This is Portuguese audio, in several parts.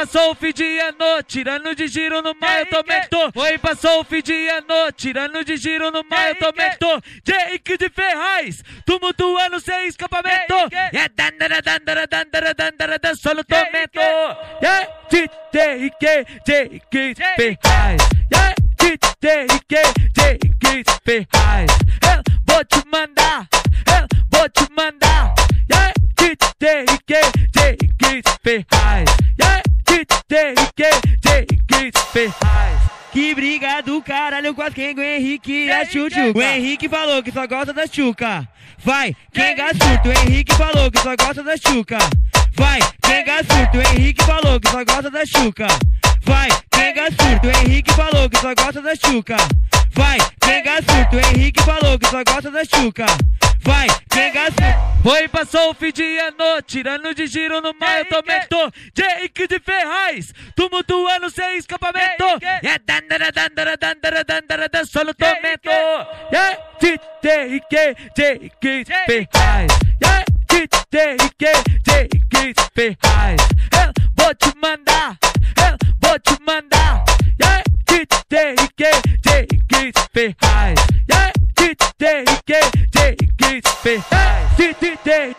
passou o fim de ano, tirando de giro no mar eu tomento. Foi, passou o fim de ano, tirando de giro no mar eu tomento. Jake de Ferraz, tumultuando sem escapamento. É dandara, dandara, dandara, dandara, só no tormento. Yeah, Jake de Ferraz. Yeah, Jake de Ferraz. Eu vou te mandar, eu vou te mandar. Yeah, Jake de Ferraz. Yeah, Jake de Ferraz. Que briga do caralho, quase quem o Henrique e a Chuchuca. O Henrique falou que só gosta da Chuca. Vai, quem gassurto, o Henrique falou que só gosta da Chuca. Vai, quem gassurto, o Henrique falou que só gosta da Chuca. Vai, quem gassurto, o Henrique falou que só gosta da Chuca. Vai, quem gassurto, o Henrique falou que só gosta da Chuca. Vai, quem gassurto. Foi, passou o fim de ano, tirando de giro no mar eu tomento. Jake de Ferraz, tumultuando sem escapamento. É dandara, dandara, dandara, dandara, só no tormento. Yeah, Jake de Ferraz. Yeah, Jake de Ferraz. Eu vou te mandar, eu vou te mandar. Yeah, Jake de Ferraz. Yeah, Jake de Ferraz. Jake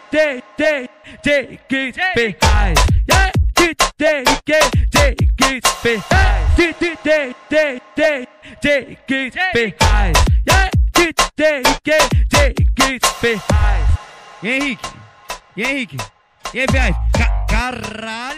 de Ferraz. Yeah, Jake de Ferraz. Jake de Ferraz. Yeah, Jake de Ferraz. E Henrique? E aí, Ferraz? Caralho!